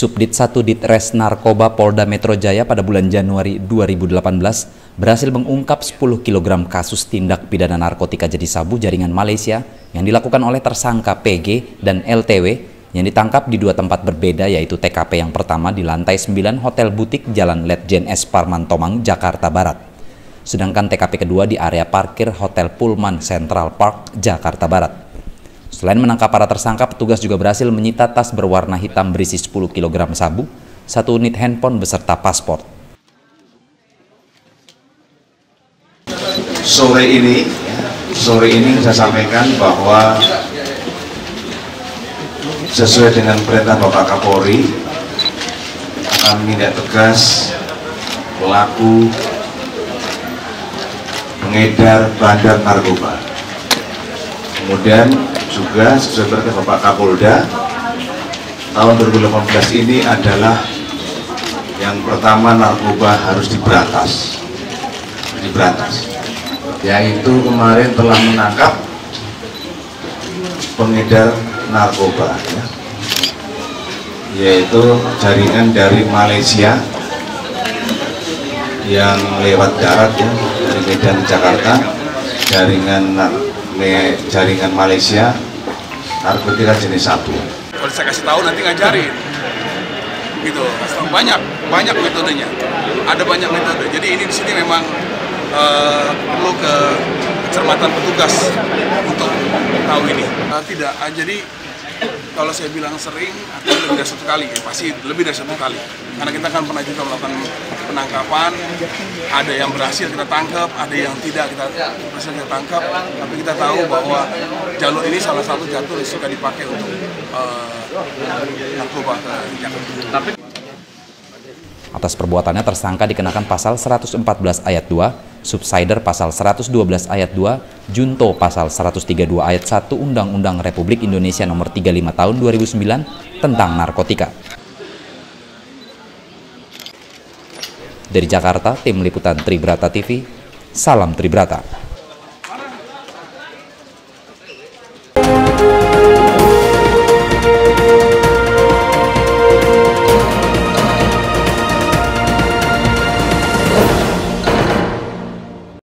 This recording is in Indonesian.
Subdit 1 Ditres Narkoba Polda Metro Jaya pada bulan Januari 2018 berhasil mengungkap 10 kg kasus tindak pidana narkotika jenis sabu jaringan Malaysia yang dilakukan oleh tersangka PG dan LTW yang ditangkap di dua tempat berbeda, yaitu TKP yang pertama di lantai 9 Hotel Butik Jalan Letjen S. Parman Tomang, Jakarta Barat. Sedangkan TKP kedua di area parkir Hotel Pullman Central Park, Jakarta Barat. Selain menangkap para tersangka, petugas juga berhasil menyita tas berwarna hitam berisi 10 kg sabu, 1 unit handphone beserta paspor. Sore ini saya sampaikan bahwa sesuai dengan perintah Bapak Kapolri akan menindak tegas pelaku pengedar bandar narkoba. Kemudian juga sesuai perintah Bapak Kapolda, tahun 2018 ini adalah yang pertama narkoba harus diberantas, yaitu kemarin telah menangkap pengedar narkoba, yaitu jaringan dari Malaysia yang lewat darat, dari Medan ke Jakarta, jaringan Malaysia narkotika jenis sabu. Kalau saya kasih tahu nanti ngajarin, gitu. Banyak metodenya, ada banyak metode. Jadi ini di sini memang perlu kecermatan petugas untuk tahu ini. Tidak, jadi kalau saya bilang sering, atau lebih dari satu kali, ya pasti lebih dari satu kali. Karena kita kan pernah juga melakukan penangkapan, ada yang berhasil kita tangkap, ada yang tidak berhasil kita tangkap, tapi kita tahu bahwa jalur ini salah satu jalur yang suka dipakai untuk narkoba ke Jakarta. Atas perbuatannya tersangka dikenakan pasal 114 ayat 2, Subsider pasal 112 ayat 2, Junto pasal 132 ayat 1 Undang-Undang Republik Indonesia Nomor 35 Tahun 2009 tentang narkotika. Dari Jakarta, Tim Liputan Tribrata TV, salam Tribrata.